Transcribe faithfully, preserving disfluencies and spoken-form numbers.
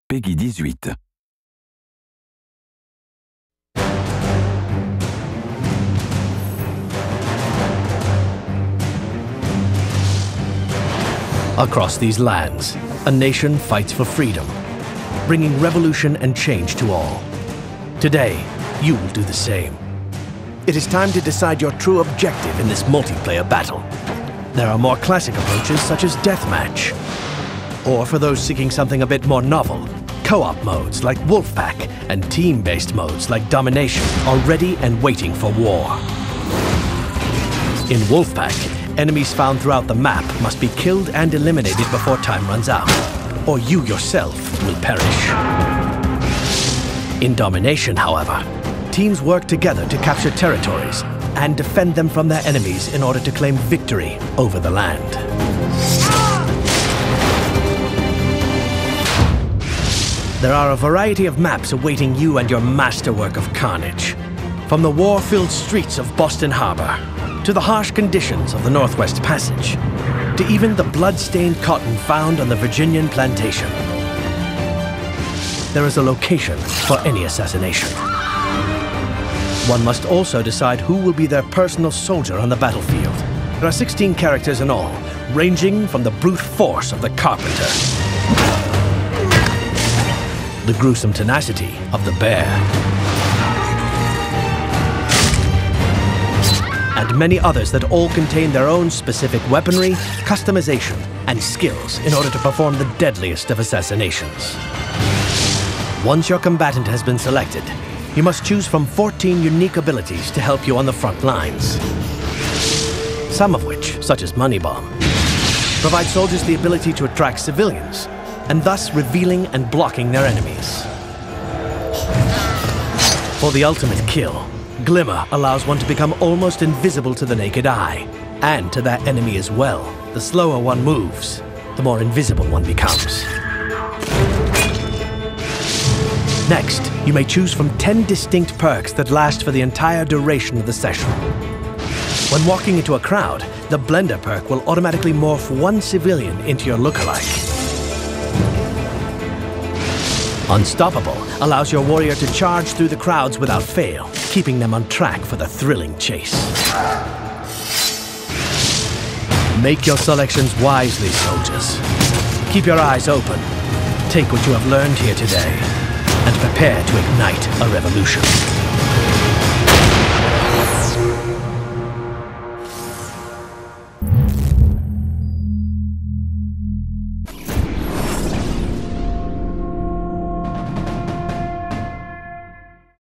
Peggy dix-huit. Across these lands, a nation fights for freedom, bringing revolution and change to all. Today, you will do the same. It is time to decide your true objective in this multiplayer battle. There are more classic approaches such as deathmatch, or for those seeking something a bit more novel, co-op modes like Wolfpack and team-based modes like Domination are ready and waiting for war. In Wolfpack, enemies found throughout the map must be killed and eliminated before time runs out, or you yourself will perish. In Domination, however, teams work together to capture territories and defend them from their enemies in order to claim victory over the land. There are a variety of maps awaiting you and your masterwork of carnage. From the war-filled streets of Boston Harbor, to the harsh conditions of the Northwest Passage, to even the blood-stained cotton found on the Virginian plantation. There is a location for any assassination. One must also decide who will be their personal soldier on the battlefield. There are sixteen characters in all, ranging from the brute force of the Carpenter, the gruesome tenacity of the Bear, and many others that all contain their own specific weaponry, customization, and skills in order to perform the deadliest of assassinations. Once your combatant has been selected, you must choose from fourteen unique abilities to help you on the front lines. Some of which, such as Money Bomb, provide soldiers the ability to attract civilians, and thus revealing and blocking their enemies. For the ultimate kill, Glimmer allows one to become almost invisible to the naked eye, and to that enemy as well. The slower one moves, the more invisible one becomes. Next, you may choose from ten distinct perks that last for the entire duration of the session. When walking into a crowd, the Blender perk will automatically morph one civilian into your lookalike. Unstoppable allows your warrior to charge through the crowds without fail, keeping them on track for the thrilling chase. Make your selections wisely, soldiers. Keep your eyes open. Take what you have learned here today, and prepare to ignite a revolution.